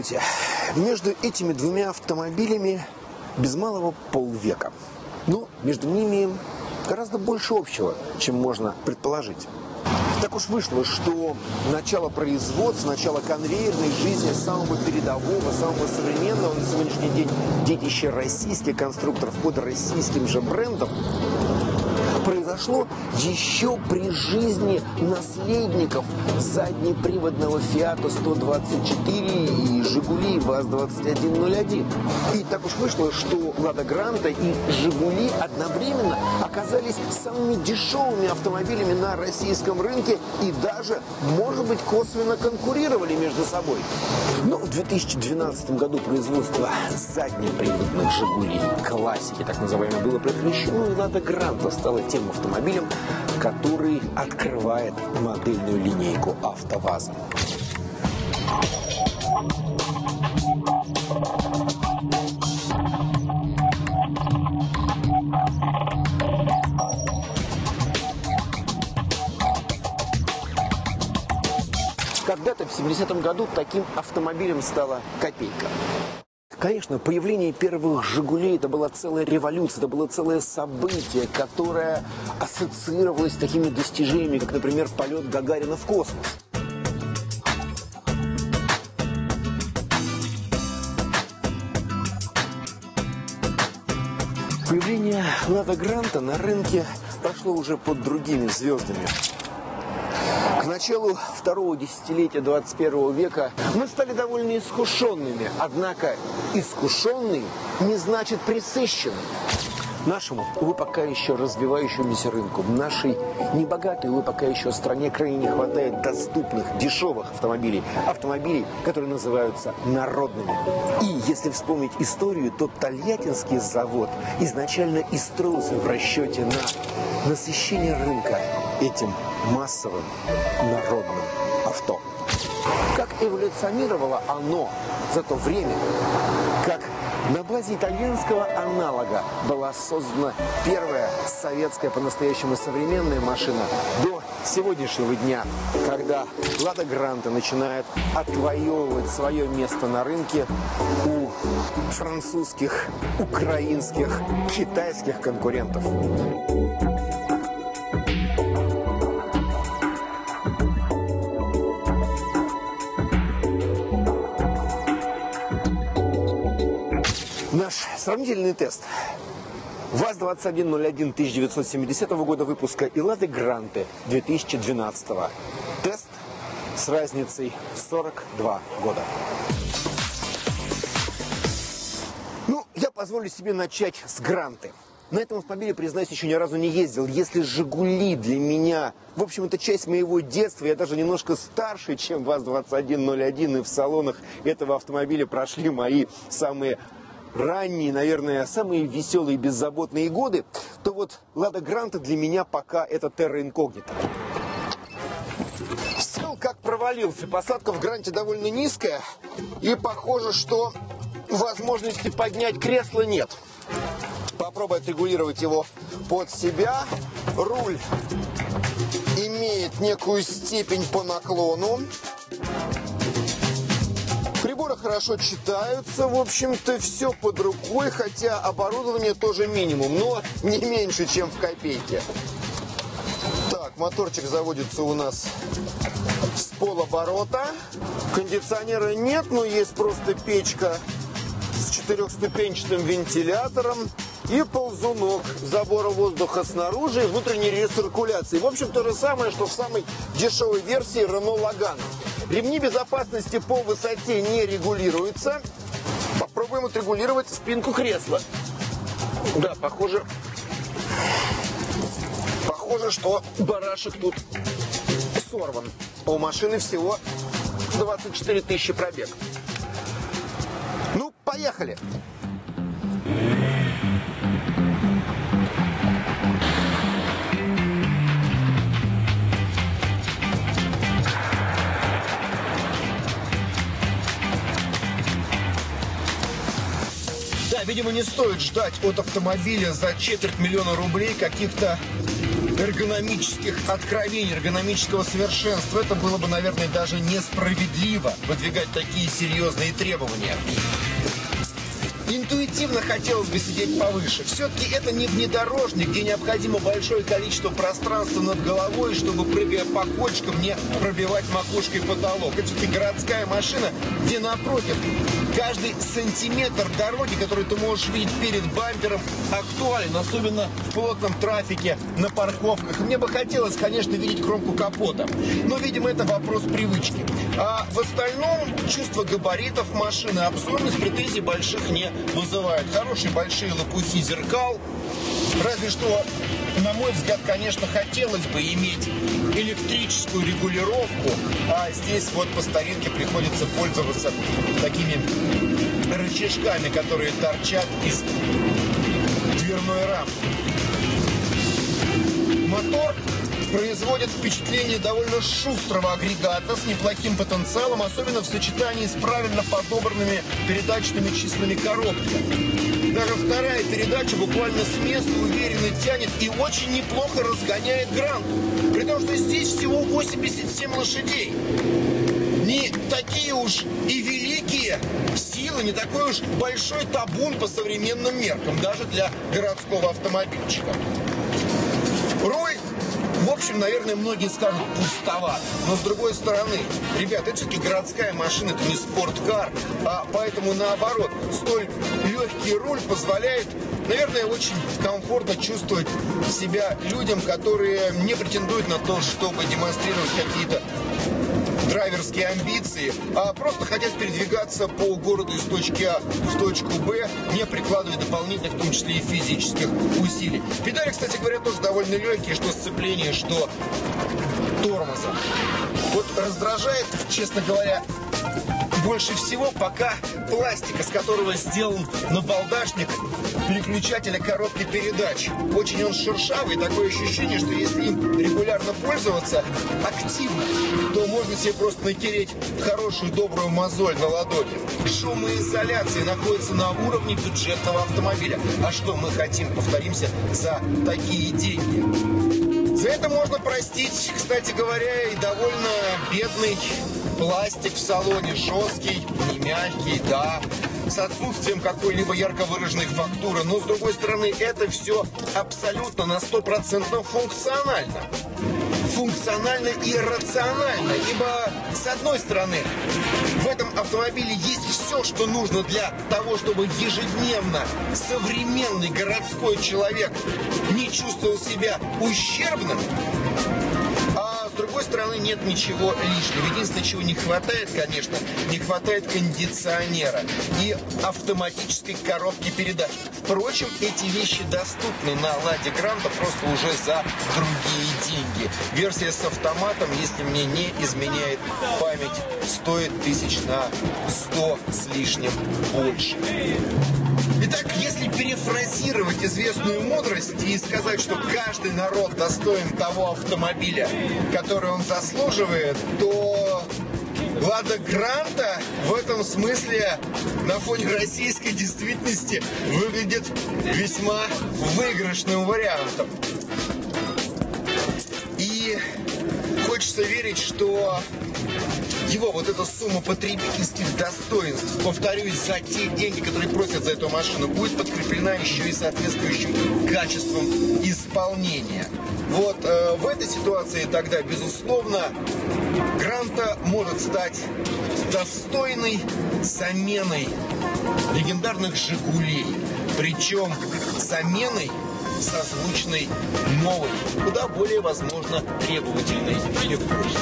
Здравствуйте. Между этими двумя автомобилями без малого полвека. Но между ними гораздо больше общего, чем можно предположить. Так уж вышло, что начало производства, начало конвейерной жизни самого передового, самого современного на сегодняшний день детища российских конструкторов под российским же брендом произошло еще при жизни наследников заднеприводного Фиата 124 и Жигули ВАЗ-2101. И так уж вышло, что Лада Гранта и Жигули одновременно оказались самыми дешевыми автомобилями на российском рынке и даже, может быть, косвенно конкурировали между собой. Но в 2012 году производство заднеприводных Жигулей классики, так называемое, было прекращено, и Лада Гранта стала тем автомобилем, который открывает модельную линейку АвтоВАЗа. Когда-то в 70-м году таким автомобилем стала Копейка. Конечно, появление первых «Жигулей» – это была целая революция, это было целое событие, которое ассоциировалось с такими достижениями, как, например, полет Гагарина в космос. Появление Лада Гранта на рынке прошло уже под другими звездами. К началу второго десятилетия 21 века мы стали довольно искушенными, однако искушенный не значит пресыщенный. Нашему, увы, пока еще развивающемуся рынку, нашей небогатой, увы, пока еще стране крайне не хватает доступных, дешевых автомобилей. Автомобилей, которые называются народными. И если вспомнить историю, то Тольяттинский завод изначально и строился в расчете на насыщение рынка этим массовым народным авто. Как эволюционировало оно за то время, как на базе итальянского аналога была создана первая советская по-настоящему современная машина до сегодняшнего дня, когда Лада Гранта начинает отвоевывать свое место на рынке у французских, украинских, китайских конкурентов. Наш сравнительный тест. ВАЗ-2101 1970 года выпуска и Лады Гранты 2012. Тест с разницей 42 года. Ну, я позволю себе начать с Гранты. На этом автомобиле, признаюсь, еще ни разу не ездил. Если Жигули для меня, в общем, это часть моего детства, я даже немножко старше, чем ВАЗ-2101, и в салонах этого автомобиля прошли мои самые ранние, наверное, самые веселые и беззаботные годы, то вот Лада Гранта для меня пока это терра инкогнита. Сел как провалился. Посадка в Гранте довольно низкая. И похоже, что возможности поднять кресло нет. Попробую отрегулировать его под себя. Руль имеет некую степень по наклону. Приборы хорошо читаются, в общем-то, все под рукой, хотя оборудование тоже минимум, но не меньше, чем в Копейке. Так, моторчик заводится у нас с полоборота. Кондиционера нет, но есть просто печка с четырехступенчатым вентилятором и ползунок забора воздуха снаружи и внутренней рециркуляции. В общем, то же самое, что в самой дешевой версии Renault Logan. Ремни безопасности по высоте не регулируются. Попробуем отрегулировать спинку кресла. Да, похоже, что барашек тут сорван. У машины всего 24 тысячи пробег. Ну, поехали! Да, видимо, не стоит ждать от автомобиля за 250 000 рублей каких-то эргономических откровений, эргономического совершенства. Это было бы, наверное, даже несправедливо выдвигать такие серьезные требования. Интуитивно хотелось бы сидеть повыше. Все-таки это не внедорожник, где необходимо большое количество пространства над головой, чтобы, прыгая по кочкам, не пробивать макушкой потолок. Это все-таки городская машина, где, напротив, каждый сантиметр дороги, который ты можешь видеть перед бампером, актуален, особенно в плотном трафике, на парковках. Мне бы хотелось, конечно, видеть кромку капота, но, видимо, это вопрос привычки. А в остальном чувство габаритов машины, обзорность претензий больших не вызывает. Хорошие большие лопухи зеркал. Разве что, на мой взгляд, конечно, хотелось бы иметь электрическую регулировку, а здесь вот по старинке приходится пользоваться такими рычажками, которые торчат из дверной рамки. Мотор производит впечатление довольно шустрого агрегата с неплохим потенциалом, особенно в сочетании с правильно подобранными передаточными числами коробки. Даже вторая передача буквально с места уверенно тянет и очень неплохо разгоняет Гранту. При том, что здесь всего 87 лошадей. Не такие уж и великие силы, не такой уж большой табун по современным меркам, даже для городского автомобильчика. Руль, в общем, наверное, многие скажут, пустоват. Но с другой стороны, ребят, это все-таки городская машина, это не спорткар. А поэтому, наоборот, столь легкий руль позволяет, наверное, очень комфортно чувствовать себя людям, которые не претендуют на то, чтобы демонстрировать какие-то драйверские амбиции, а просто хотят передвигаться по городу из точки А в точку Б, не прикладывая дополнительных, в том числе и физических усилий. Педали, кстати говоря, тоже довольно легкие, что сцепление, что тормоза. Вот раздражает, честно говоря, больше всего пока пластик, из которого сделан набалдашник переключателя коробки передач. Очень он шершавый, такое ощущение, что если им регулярно пользоваться активно, то можно себе просто натереть хорошую добрую мозоль на ладони. Шумоизоляция находится на уровне бюджетного автомобиля. А что мы хотим, повторимся, за такие деньги? За это можно простить, кстати говоря, и довольно бедный пластик в салоне, жесткий, не мягкий, да, с отсутствием какой-либо ярко выраженной фактуры. Но, с другой стороны, это все абсолютно на 100% функционально. Функционально и рационально. Ибо, с одной стороны, в этом автомобиле есть все, что нужно для того, чтобы ежедневно современный городской человек не чувствовал себя ущербным. С другой стороны, нет ничего лишнего. Единственное, чего не хватает, конечно, не хватает кондиционера и автоматической коробки передач. Впрочем, эти вещи доступны на Ладе Гранта просто уже за другие деньги. Версия с автоматом, если мне не изменяет память, стоит 100 с лишним больше. Итак, если перефразировать известную мудрость и сказать, что каждый народ достоин того автомобиля, который он заслуживает, то Лада Гранта в этом смысле на фоне российской действительности выглядит весьма выигрышным вариантом. И хочется верить, что его вот эта сумма потребительских достоинств, повторюсь, за те деньги, которые просят за эту машину, будет подкреплена еще и соответствующим качеством исполнения. Вот в этой ситуации тогда, безусловно, Гранта может стать достойной заменой легендарных «Жигулей». Причем заменой созвучной новой, куда более, возможно, требовательной эпохи.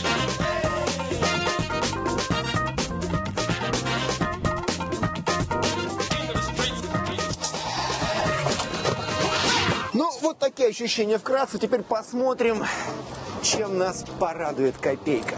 Вот такие ощущения вкратце. Теперь посмотрим, чем нас порадует копейка.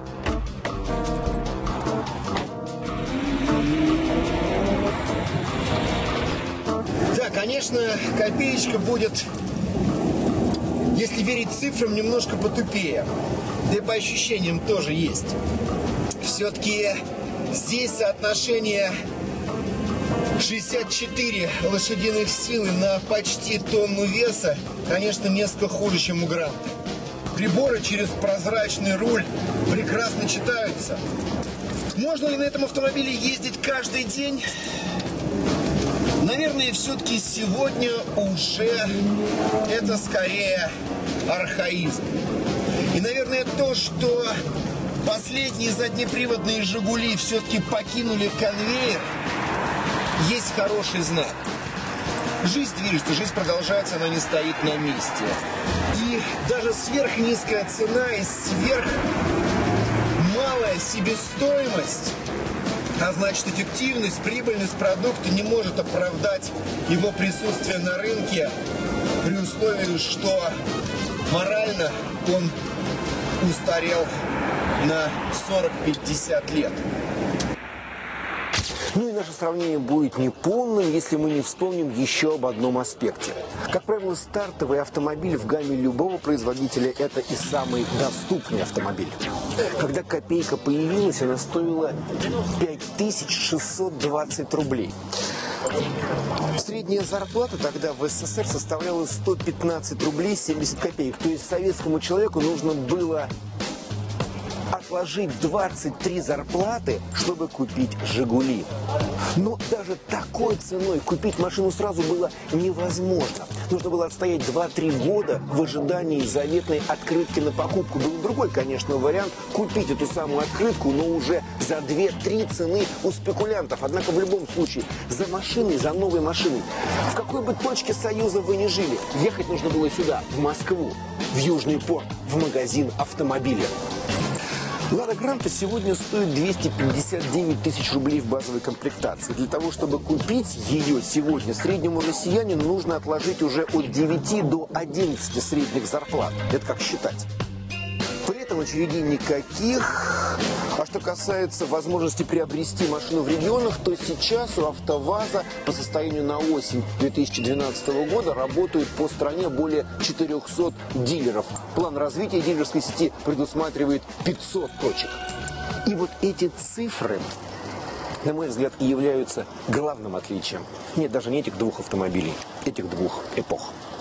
Да, конечно, копеечка будет, если верить цифрам, немножко потупее. Да и по ощущениям тоже есть. Все-таки здесь соотношение 64 лошадиных силы на почти тонну веса, конечно, несколько хуже, чем у Гранта. Приборы через прозрачный руль прекрасно читаются. Можно ли на этом автомобиле ездить каждый день? Наверное, все-таки сегодня уже это скорее архаизм. И, наверное, то, что последние заднеприводные «Жигули» все-таки покинули конвейер, есть хороший знак. Жизнь движется, жизнь продолжается, она не стоит на месте. И даже сверхнизкая цена и сверхмалая себестоимость, а значит эффективность, прибыльность продукта не может оправдать его присутствие на рынке при условии, что морально он устарел на 40-50 лет. Ну и наше сравнение будет неполным, если мы не вспомним еще об одном аспекте. Как правило, стартовый автомобиль в гамме любого производителя – это и самый доступный автомобиль. Когда копейка появилась, она стоила 5620 рублей. Средняя зарплата тогда в СССР составляла 115 рублей 70 копеек. То есть советскому человеку нужно было отложить 23 зарплаты, чтобы купить «Жигули». Но даже такой ценой купить машину сразу было невозможно. Нужно было отстоять 2-3 года в ожидании заветной открытки на покупку. Был другой, конечно, вариант купить эту самую открытку, но уже за 2-3 цены у спекулянтов. Однако в любом случае за машиной, за новой машиной. В какой бы точке Союза вы ни жили, ехать нужно было сюда, в Москву, в Южный порт, в магазин автомобиля. Лада Гранта сегодня стоит 259 тысяч рублей в базовой комплектации. Для того, чтобы купить ее сегодня, среднему россиянину нужно отложить уже от 9 до 11 средних зарплат. Это как считать. При этом очередей никаких. А что касается возможности приобрести машину в регионах, то сейчас у АвтоВАЗа по состоянию на осень 2012 года работают по стране более 400 дилеров. План развития дилерской сети предусматривает 500 точек. И вот эти цифры, на мой взгляд, и являются главным отличием. Нет, даже не этих двух автомобилей, этих двух эпох.